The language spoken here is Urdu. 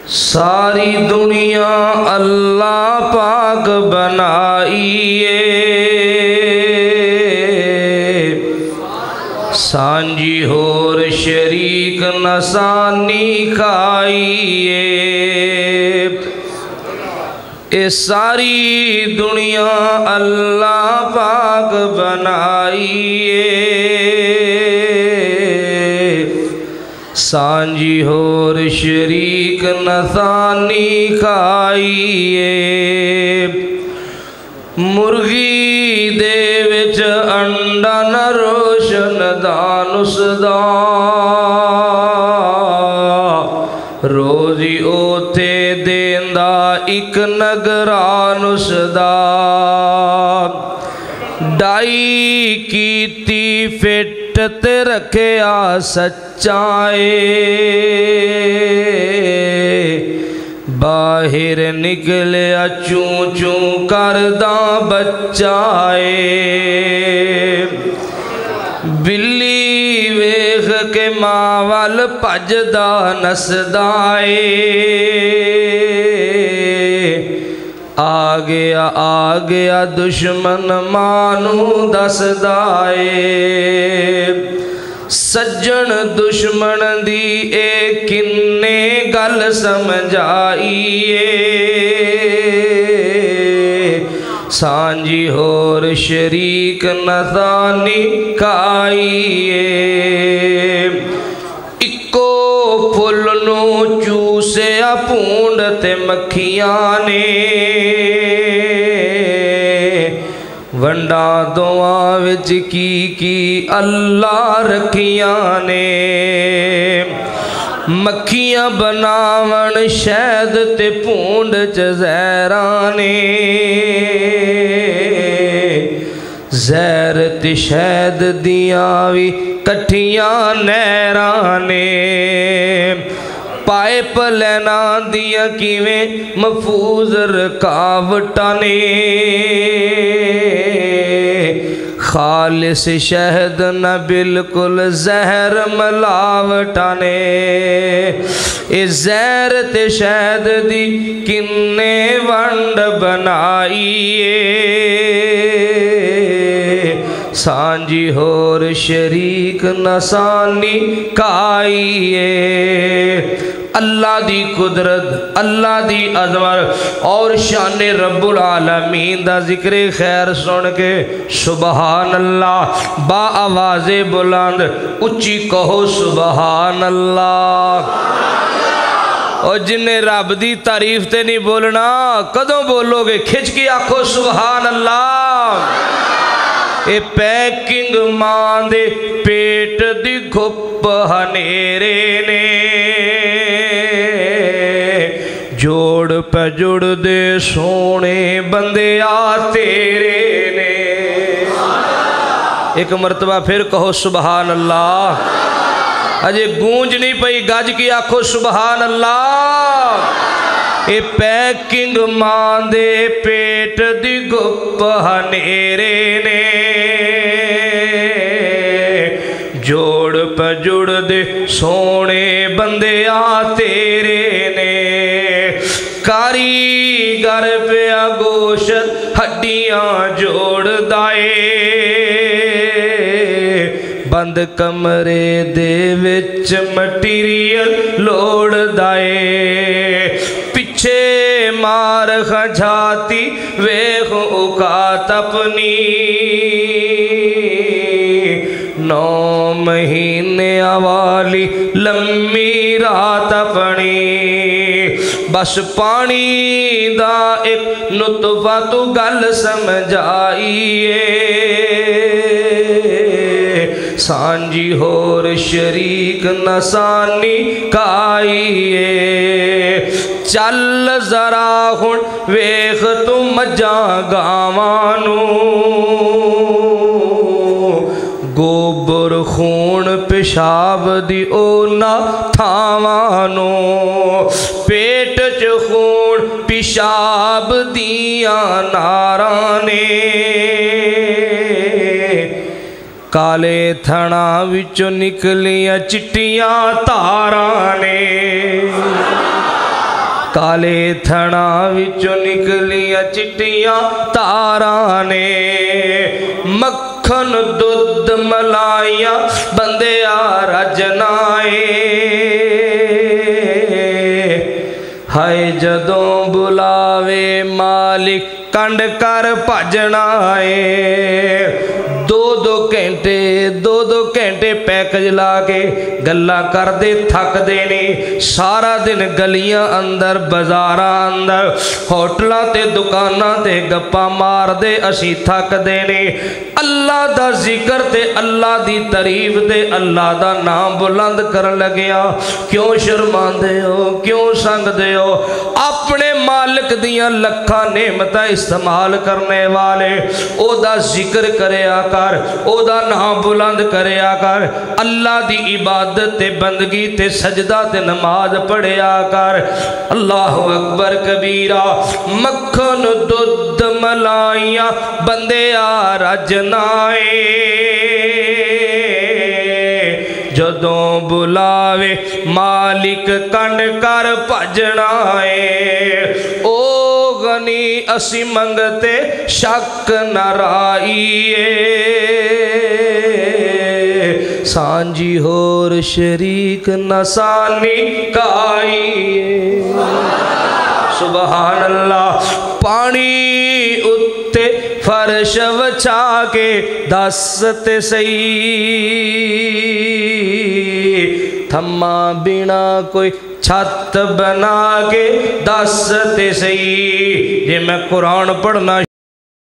ساری دنیا اللہ پاک بنائیے، سانجی ہور شریک نسانی کھائیے۔ اے ساری دنیا اللہ پاک بنائیے، سانجی ہور شریک نسانی کھائیے۔ مرغی دے وچ انڈا نہ روشن دانس دا، روزی اوتھے دیندا ایک نگرانس دا، ڈائی کیتی فٹ تے رکھیا سچائے، باہر نکلیا چون چون کرداں بچائے، بلی ویخ کے ماں وال پجدا نسدائے، آ گیا دشمن مانو دسدائے، سجن دشمن دی اے کنے گل سمجھائیے، سانجی ہور شریک نسانی کھائیے۔ اکو پھل نو چوسیا پونڈ تے مکھیاں نے، ونڈا دعا وچ کی اللہ رکھیاں نے، مکھیاں بناون شہد تے پونڈ چ زہرانے، زہر تے شہد دیاں وی کٹھیاں نہرانے، پائپ لینا دیا کیویں محفوظ رکاوٹانے، خالص شہد نہ بالکل زہر ملاوٹانے، اے زہر تے شہد دی کنے ونڈ بنائیے، سانجی ہور شریک نسانی کھائیے۔ اللہ دی قدرت، اللہ دی عظمت اور شان رب العالمین دا ذکر خیر سن کے سبحان اللہ با آواز بلند اچھی کہو سبحان اللہ۔ اور جنہیں رب دی تعریف تے نہیں بولنا کدوں بولو گے؟ کھچ کے آکھو سبحان اللہ۔ اے پیکنگ ماں دے پیٹ دی گھپ ہنیرے نے، جوڑ پہ جڑ دے سونے بندے آ تیرے نے۔ ایک مرتبہ پھر کہو سبحان اللہ، اجے گونج نہیں پئی، گج کی آکھو سبحان اللہ۔ اے پیکنگ ماں دے پیٹ دی گھپ ہنیرے نے، جوڑ پہ جڑ دے سونے بندے آ تیرے نے، کاریگر پہ گوشت ہڈیاں جوڑ دائے، بند کمرے دے وچ مٹیریل لوڑ دائے، پچھے مار خجاتی ویخ اوقات اپنی، 9 مہینے والی لمبی رات اپنی، بس پانی دا ایک نطفہ تو گل سمجھائیے، سانجی ہور شریک نسانی کھائیے، چل ذرا ہن ویخ تو مجاں گاوانو، گوبر خون پیشاب دی اونا تھاوانو، پیٹ چ خون پیشاب دیاں نارانے، کالے تھنا وچوں نکلیاں چٹیاں تارانے، काले थना विचों निकलियां चिट्टियां तारां ने मक्खन दुध मलाइयां बंदिया रजनाए हाय जदों बुलावे मालिक कंड कर भजना है दो दो घंटे पैकेज ला के गल्लां करदे थकदे ने सारा दिन गलियां अंदर बाजारां अंदर होटलां ते दुकानां ते गप्पां मारदे असी थकदे ने अल्लाह दा जिक्र ते अल्लाह दी तारीफ ते अल्लाह दा नाम बुलंद करन लगिया क्यों शर्मांदे हो क्यों संगदे हो अपने मालिक दियां लखां नेमतां इस्तेमाल करने वाले ओदा जिक्र करया कर ओदा नाम बुलंद करया कर अल्लाह दी इबादत ते बंदगी ते सजदा ते नमाज पढ़या कर अल्लाहु अकबर कबीरा मक्खन दुध मलाइयां बंदिया रजनाए जदों बुलावे मालिक कंड कर भजना है ओ गनी असी मंगते शक नाराइए सांझी होर शरीक नसानी काइए सुबहान अल्लाह पानी उत्ते फर्श वछा के दस ते सही थम्मा बिना कोई छत बना के दस ते सही जे मैं कुरान पढ़ना